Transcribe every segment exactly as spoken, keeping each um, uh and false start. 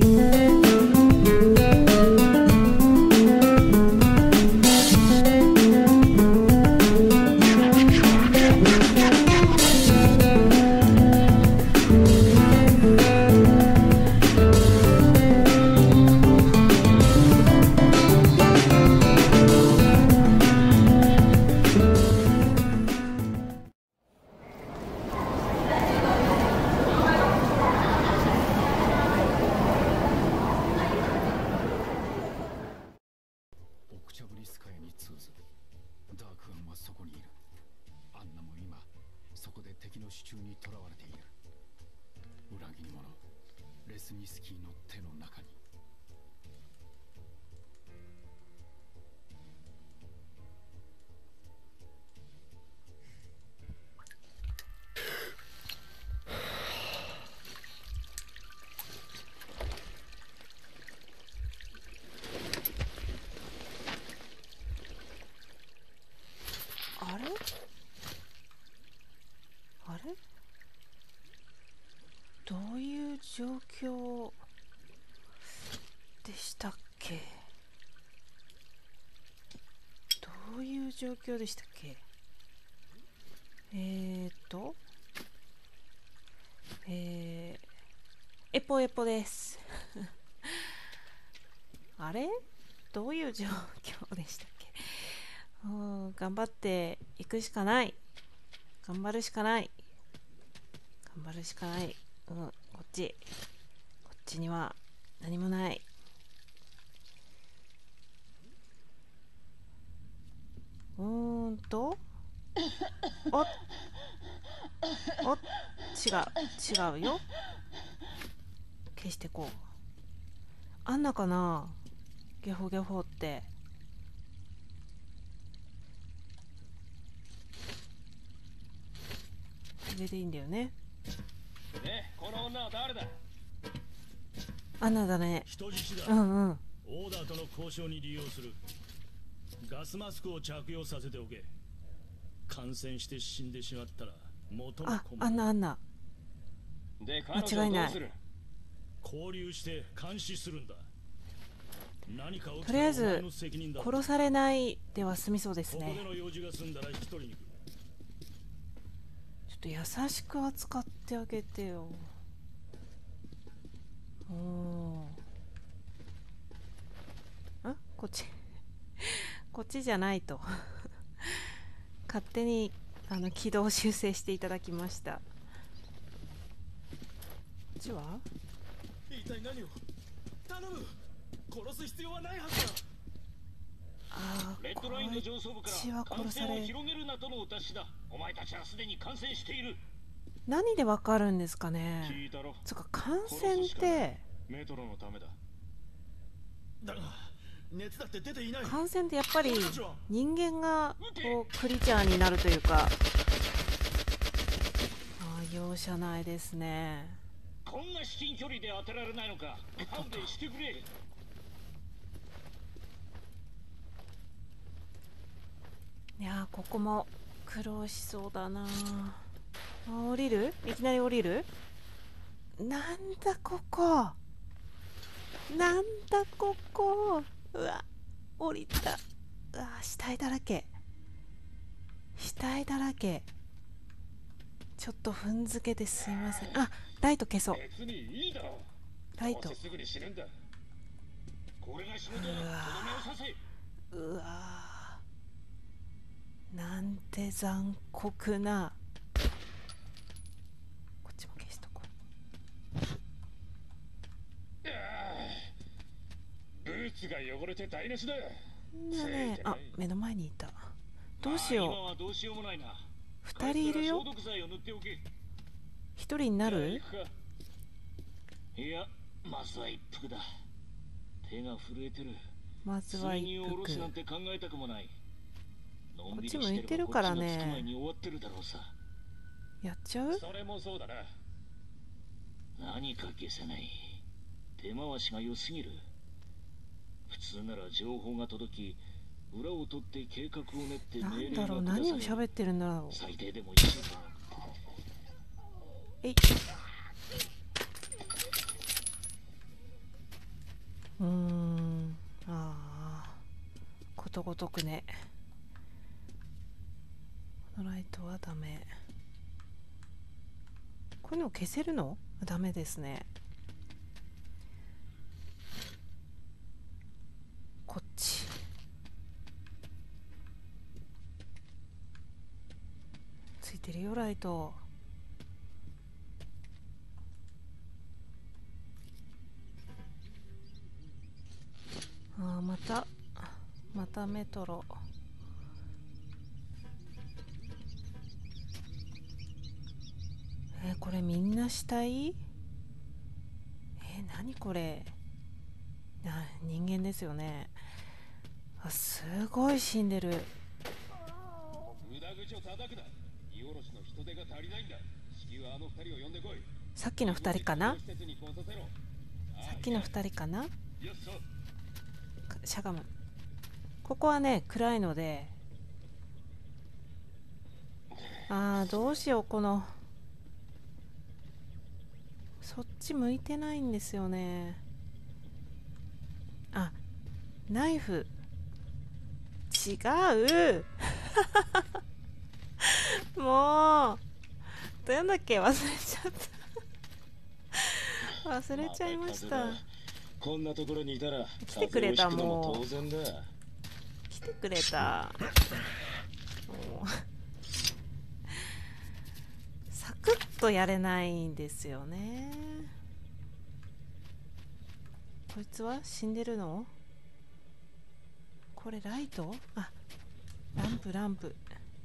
どういう状況でしたっけ？どういう状況でしたっけ？えーっとえー、エポエポですあれ？どういう状況でしたっけ？うん、頑張っていくしかない。頑張るしかない。頑張るしかない。うん、こっち。こっちには何もない。うーんと。おっ。おっ。違う。違うよ。消してこう。あんなかな？ゲホゲホって。これでいいんだよね。 ね、この女は誰だ？ アナだね。 人質だ。 うんうん。 オーダーとの交渉に利用する。ガスマスクを着用させておけ。感染して死んでしまったら元もあ、 子もアンナアンナ。 で、彼間違いない女をどうする？ 交流して監視するんだ。何か起きとりあえずたらお前の責任だ。 殺されないでは済みそうですここね。 での用事が済んだら引き取りに来る。 ちょっと優しく扱ってあげてよ。おーん、こっちこっちじゃないと勝手にあの軌道修正していただきました。こっちは一体何を？頼む！殺す必要はないはずだ。 ああ、 レッドラインの上層部かこっちはら感殺され。 染を広げるなとのお達しだ。お前たちはすでに感染している。 何でわかるんですかね。 聞いたろ。 つうか感染ってメトロのためだ。 だが熱だって出ていない。 感染ってやっぱり人間がこうクリーチャーになるというか、ああ、容赦ないですね。 こんな至近距離で当てられないのか。勘弁してくれ。 いやー、ここも苦労しそうだなあ。降りる？いきなり降りる？なんだここ、なんだここ。うわ、降りた。うわ、死体だらけ、死体だらけ。ちょっと踏んづけですいません。あ、ライト消そう。 別にいいだろう。 ライト。 どうせすぐに死ぬんだ。これが仕事だ。とどめを刺せ。 うわー、なんて残酷な。こっちも消しとこああ、ブーツが汚れて台無しだ。 う。なんだね。あ、目の前にいた。どうしよう。 今はどうしようもないな。 二人いるよ。 消毒剤を塗っておけ。 一人になる？ いや、まずは一服だ。手が震えてる。 まずは一服。 下ろすなんて考えたくもない。 こっち向いてるからね。やっちゃう？ それもそうだな。何か消せない。手回しが良すぎる。普通なら情報が届き、裏を取って計画を練って命令が下される。 なんだろう、何を喋ってるんだろう。 最低でもいちじかん。 えい。 ことごとくね。このライトはダメ。こういうの消せるの？ダメですね。こっち。ついてるよライト。あー、またまたメトロ。えー、これみんな死体？えー、何これ。あ、人間ですよね。あ、すごい死んでる。さっきの二人かな？さっきの二人かな？しゃがむ。ここはね暗いので、あーどうしよう。このそっち向いてないんですよね。あ、ナイフ。違うもうどうやんだっけ、忘れちゃった忘れちゃいました。 こんなところにいたら来てくれた。もう当然だ。 来てくれた。もうサクッとやれないんですよね。こいつは死んでるの？これライト？あ、ランプランプ。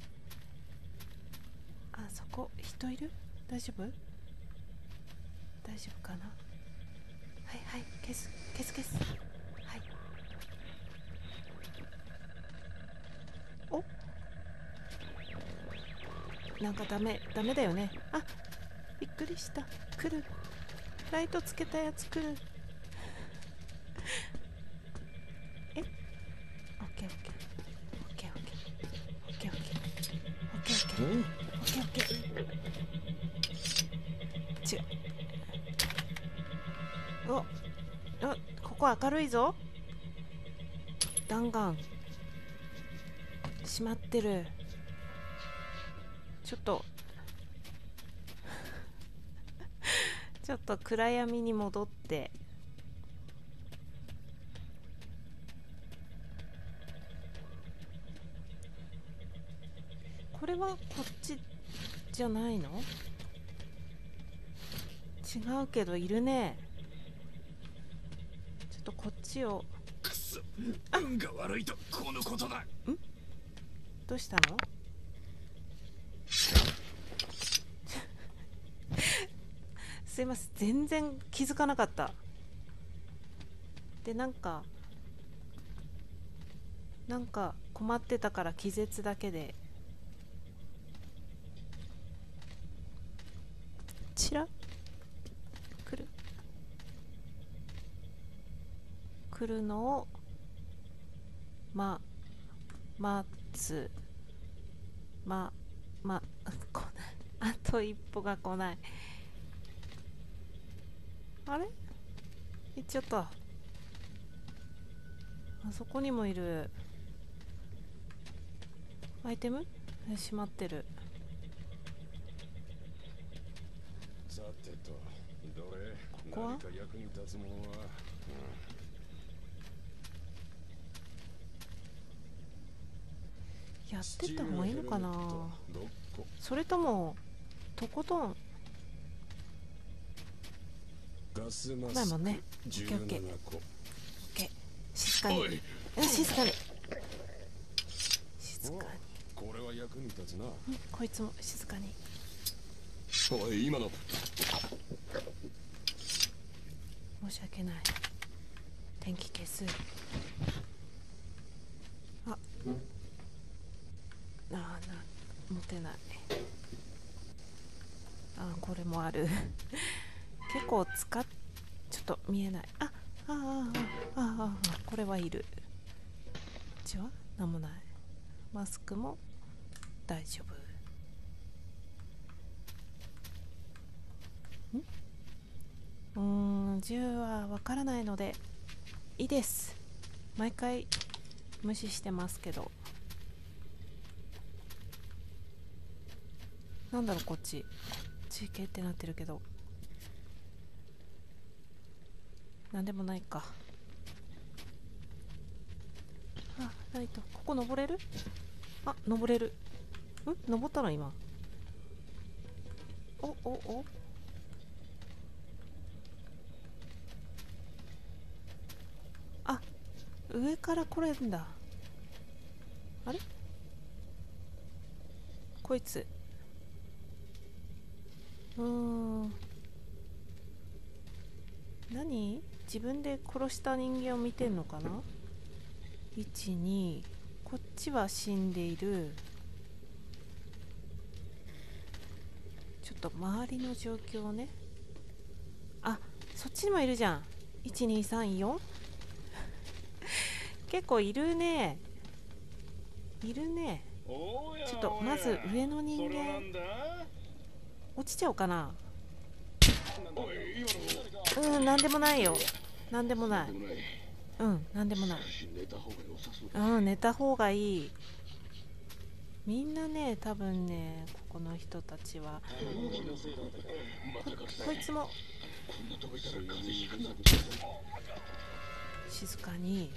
あそこ人いる？大丈夫？大丈夫かな？はいはい、消す消す消す。はい。お、なんかダメダメだよね。あ、びっくりした。来る。ライトつけたやつ来る。え、オッケーオッケーオッケーオッケーオッケーオッケーオッケーオッケーオッケーオッケー。違う。お、あ、ここ明るいぞ。弾丸閉まってる。ちょっとちょっと暗闇に戻って。これはこっちじゃないの？違うけどいるね。ちょっとこっちを。 くそ、運が悪いとこのことだ。ん？ どうしたの？すいません、全然気づかなかった。で、なんかなんか困ってたから気絶だけで。ちら来る来るのをま待つ。まま来ない。あと一歩が来ない。あれ、行っちゃった。あそこにもいる。アイテム閉まってる。 さてと、どれ、 ここは何か役に立つものは、 やってった方がいいのかな。 どこ？ それともとことん。 ガスマスクないもんね。 じゅうななこ。 オッケー、静かに。うん、静かに静かに。 これは役に立つな。 うん、こいつも静かに。 おい、今の申し訳ない。電気消す。あ、あーな、持てない。あー、これもある結構使っちょっと見えない。ああああああ、これはいる。こっちは何もない。マスクも大丈夫。んうーん、銃はわからないのでいいです。毎回無視してますけど。なんだろう、こっちこっち行けってなってるけど、なんでもないか。あ、ライト。ここ登れる？あ、登れる。ん？登ったの今。おおお、あ、上から来れるんだ。あれ、こいつ。うーん、何？自分で殺した人間を見てんのかな。いち、に、こっちは死んでいる。ちょっと周りの状況をね。あ、そっちにもいるじゃん。いち、に、さん、よん 結構いるね。いるね。ちょっとまず上の人間落ちちゃおうかな。うん、なんでもないよ。なんでもない。うん、なんでもない。うん、寝た方がいい。みんなね、多分ね、ここの人たちは。こ、こいつも静かに。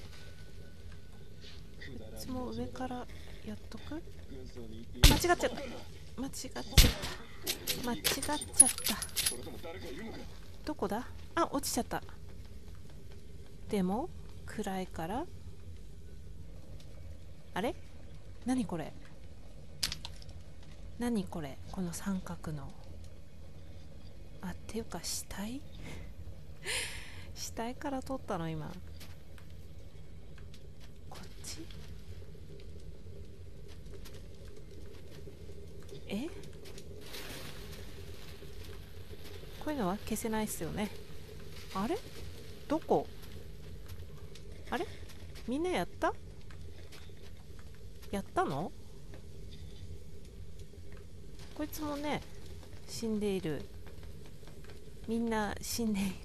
こいつも上からやっとく。間違っちゃった。間違っちゃった。間違っちゃった。どこだ？あ、落ちちゃった。でも暗いから。あれ？何これ？何これ？この三角の。あ、っていうか死体死体から撮ったの今。こっち？え？こういうのは消せないっすよね。あれ？どこ？あれ？みんなやった？やったの？こいつもね、死んでいる。みんな死んでいる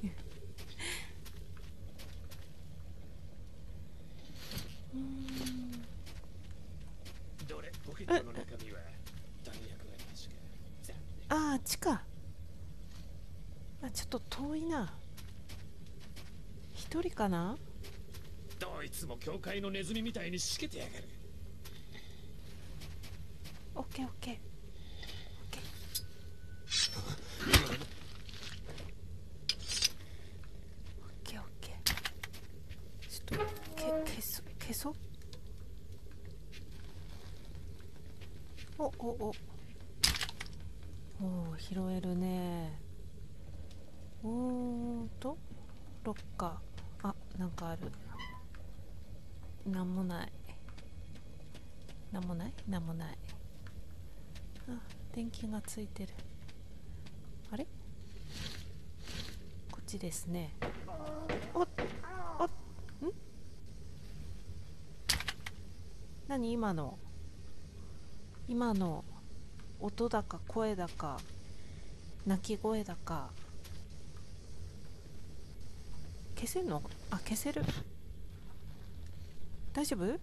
うーん。 どれポケットの中身は弾薬が確か。 ああ、あっちか。あ、ちょっと遠いな。一人かな。 どいつも教会のネズミみたいにしけてやがる。 オッケーオッケーオッケーオッケーオッケー。ちょっとけ消そ消そう。おおおおお、拾えるね。おーんとロッカー。あ、なんかある。なんもない。なんもないなんもない。あ、電気がついてる。あれ？こっちですね。おっおっ、ん？何今の？今の音だか声だか鳴き声だか。消せんの？あ、消せる。大丈夫？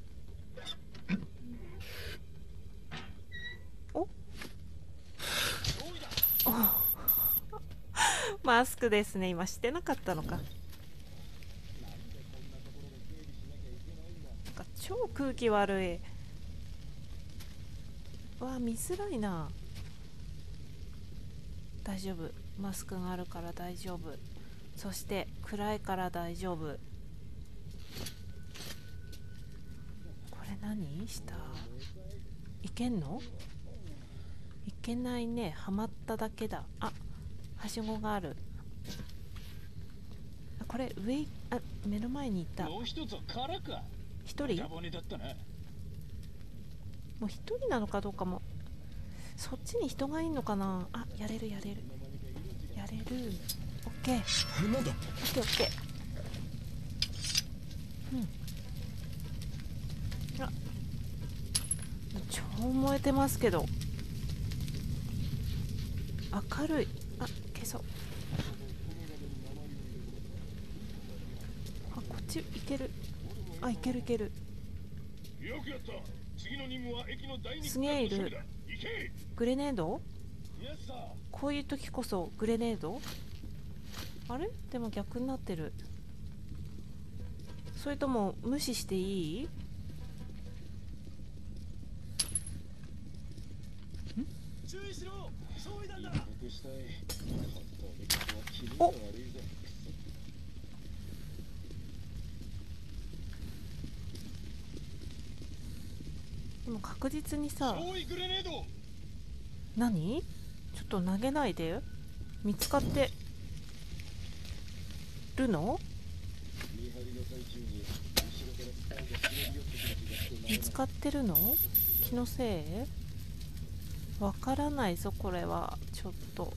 おおマスクですね。今してなかったのか。なんか超空気悪い。わあ、見づらいな。大丈夫。マスクがあるから大丈夫。そして暗いから大丈夫。これ何？下いけんの？いけないね。はまっただけだ。あ、はしごがある。あ、これ上い、あ、目の前にいた。 もう一つは空か。 一人？ ダボネだったな。 もう一人なのかどうかも。そっちに人がいんのかな。あ、やれるやれるやれる。オッケー。 なんだ？ オッケーオッケー。うん。あ、超燃えてますけど。明るい。あ、消そう。あ、こっち行ける。あ、行ける行ける。 よくやった。次の任務は駅の第二すげえいる。 行け。 グレネード？ イエスサー。 こういう時こそグレネード？あれ？でも逆になってる。それとも無視していい？ 注意しろ。そういだんだ。 お。でも確実にさ、何？ちょっと投げないで。見つかってるの？見つかってるの？気のせい？わからないぞこれは。ちょっと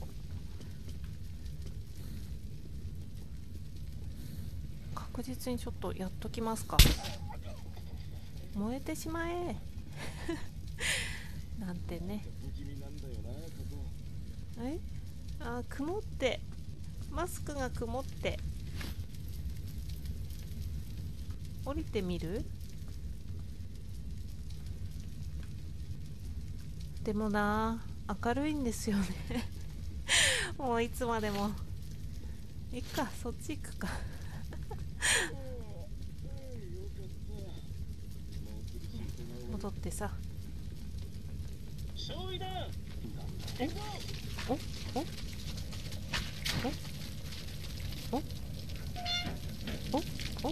確実にちょっとやっときますか。燃えてしまえなんてね。え？あ、曇って、マスクが曇って降りてみる？でもな、明るいんですよねもういつまでも。いっか、そっち行くか戻ってさ。おおおおおおおお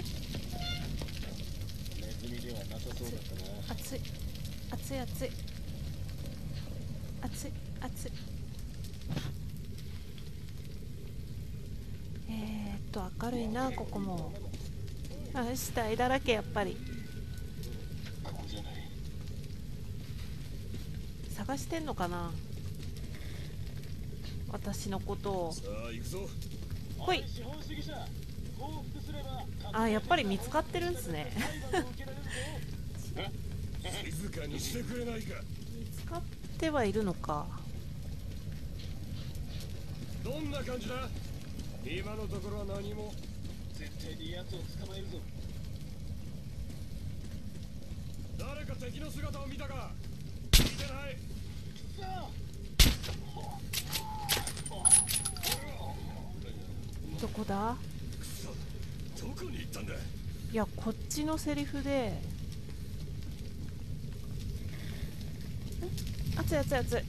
熱い熱い熱い熱い熱い。えー、っと明るいな、ここも。あ、死体だらけ。やっぱり探してんのかな、私のことを。 さあ行くぞ。 ほい。あ、やっぱり見つかってるんすね静かにしてくれないか。 見つかってはいるのか。 どんな感じだ？今のところは何も。 絶対に奴を捕まえるぞ。 誰か敵の姿を見たか？見てない。 どこだ？ くそ、どこに行ったんだ？ いや、こっちのセリフで。熱い熱い熱い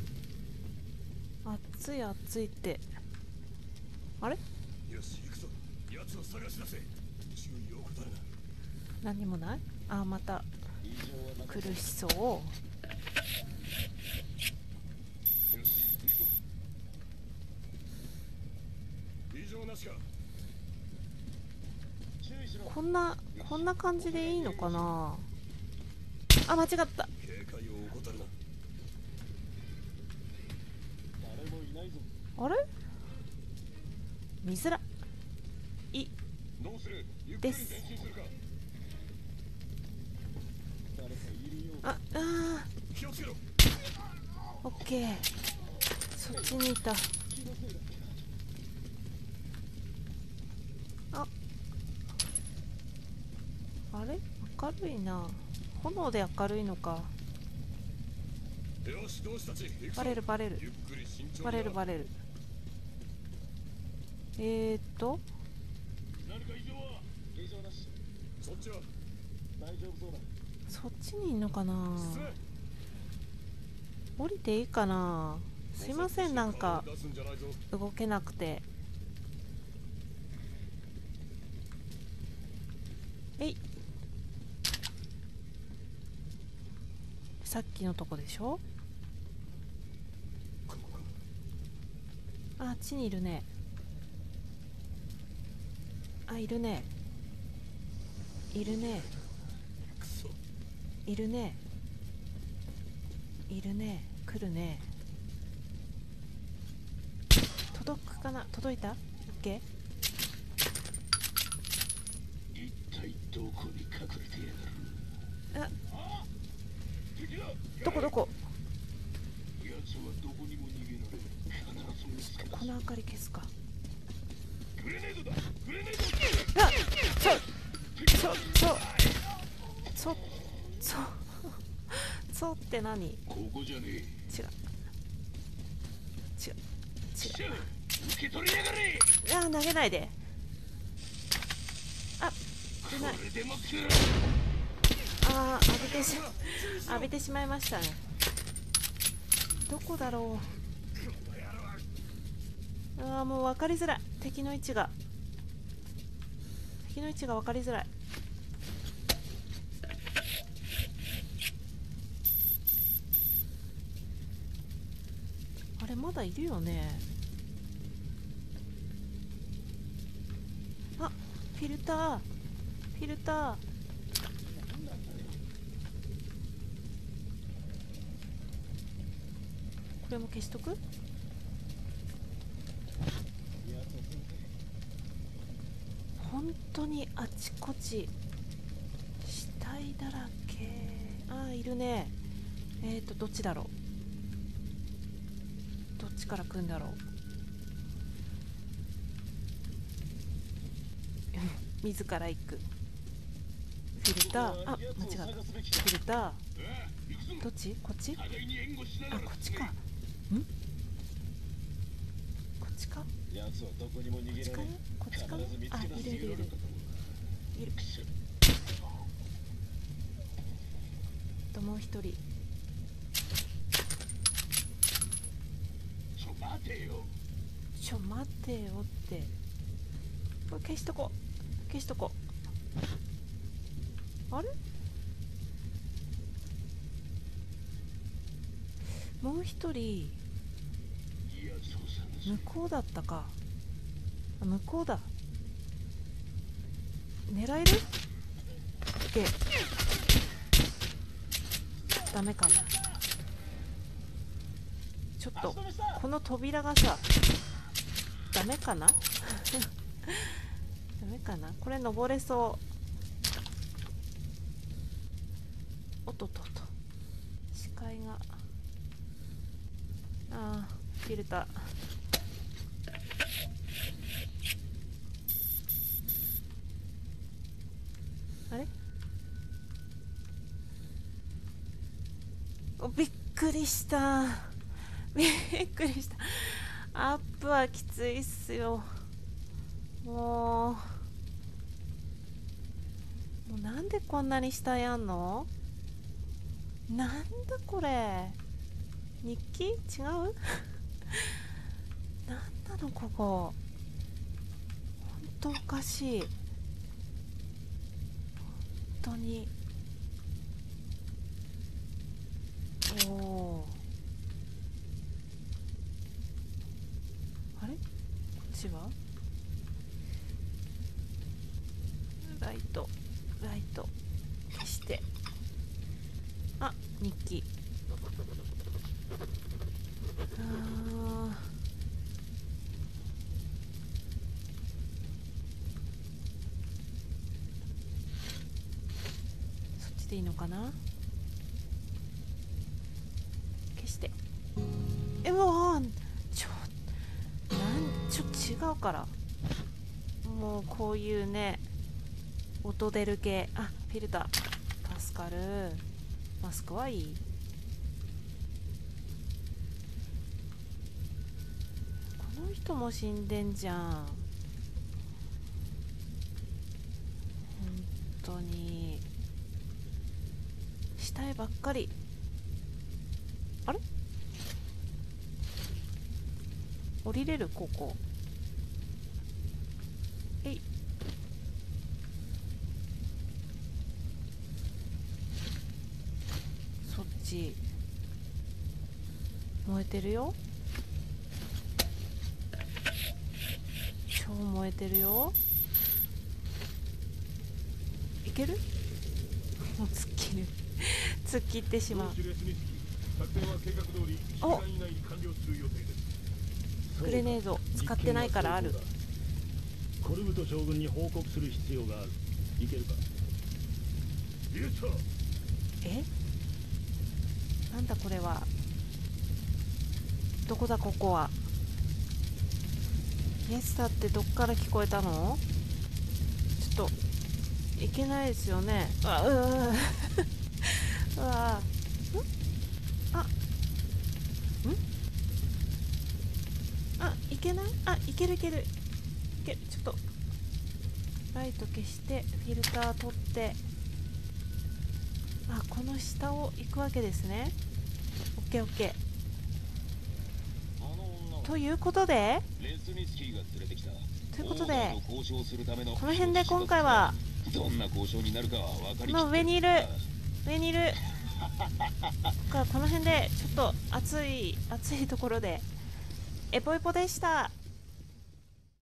熱い熱いって。あれ？ よし行くぞ。奴を探し出せ。注意を怠るな。 何もない？あ、また苦しそう。 異常なしか。 こんなこんな感じでいいのかな。あ、間違った。 警戒を怠るな。 あれ？見づらいです。あ、あー、 気をつけろ。 オッケー。そっちにいた。あ、あれ？明るいな。炎で明るいのか。 よし、同志たち、行くぞ。 バレるバレるゆっくり慎重にな。 バレるバレる。えーっと何か異常は？異常なし。 そっちは大丈夫そうだ。 そっちにいんのかな。 進め。 降りていいかな。すいません、なんか出すんじゃないぞ。 動けなくて。えい。さっきのとこでしょ。 ここか。 あ、あっちにいるね。あ、いるね。いるね。 くそ。 いるね。いるね。来るね。届くかな。届いた？オッケ一体どこに隠れてやがる？ ー。あ、どこどこ？ 奴はどこにも逃げられる。必ず見つけ出す。 この明かり消すか。 グレネードだ。グレネード。 あ、そうそうそうそう。 って何？違うここじゃねえ。 違う違う。 しゃ受け取りやがれ。 あー、投げないで。あ、出ない。 これでも食らあー、浴びてし浴びてしまいましたね。どこだろう。あー、もう分かりづらい。敵の位置が敵の位置が分かりづらい。あれまだいるよね。あ、フィルターフィルター。これも消しとく。本当にあちこち死体だらけ。ああ、いるね。えーとどっちだろう。どっちから来るんだろう。自ら行く。フィルター、あ、間違った。フィルター、どっち？こっち？あ、こっちか。ん？こっちか？ 奴はどこにも逃こっちかな？ げられん。 こっちかな？あ、いるいるいるいる。ともう一人。 ちょ待てよ。 ちょ待てよって。これ消しとこう。消しとこう。あれ？もう一人奴を探す。 向こうだったか。あ、向こうだ。狙える？でダメかな。ちょっとこの扉がさダメかなダメかな。これ登れそう。おっとっとっと、視界が。あー、フィルター。あれ？お、びっくりした。びっくりした。アップはきついっすよ。もうもうなんでこんなに下やんの？なんだこれ、日記？違う？なんなのここ。ほんとおかしい。本当に。おお、あれ？こっちはライトライト消して。あ、日記。あー、そっちでいいのかな。消して。え、もうちょなんちょっと違うから。もうこういうね音出る系。あ、フィルター助かる。マスクはいい。この人も死んでんじゃん。本当に死体ばっかり。あれ？降りれる？ここ。えい。そっち燃えてるよ。超燃えてるよ。いける？もう突っ切る突っ切ってしまう。お、グレネード使ってないからある。 コルブト将軍に報告する必要がある。いけるか？ え、なんだこれは。どこだここは。イエスタってどっから聞こえたの？ちょっといけないですよね。うわうわうわうわ。ん？ けない？あ、いけるいけるいける。ちょっとライト消してフィルター取って、あ、この下を行くわけですね。オッケーオッケー。ということでレスニスキーが連れてきた。 ということでオーナーと交渉するためのこの辺で今回はどんな交渉になるかは分かりきってる。 この上にいる上にいるこの辺でちょっと暑い暑いところでエポエポでした。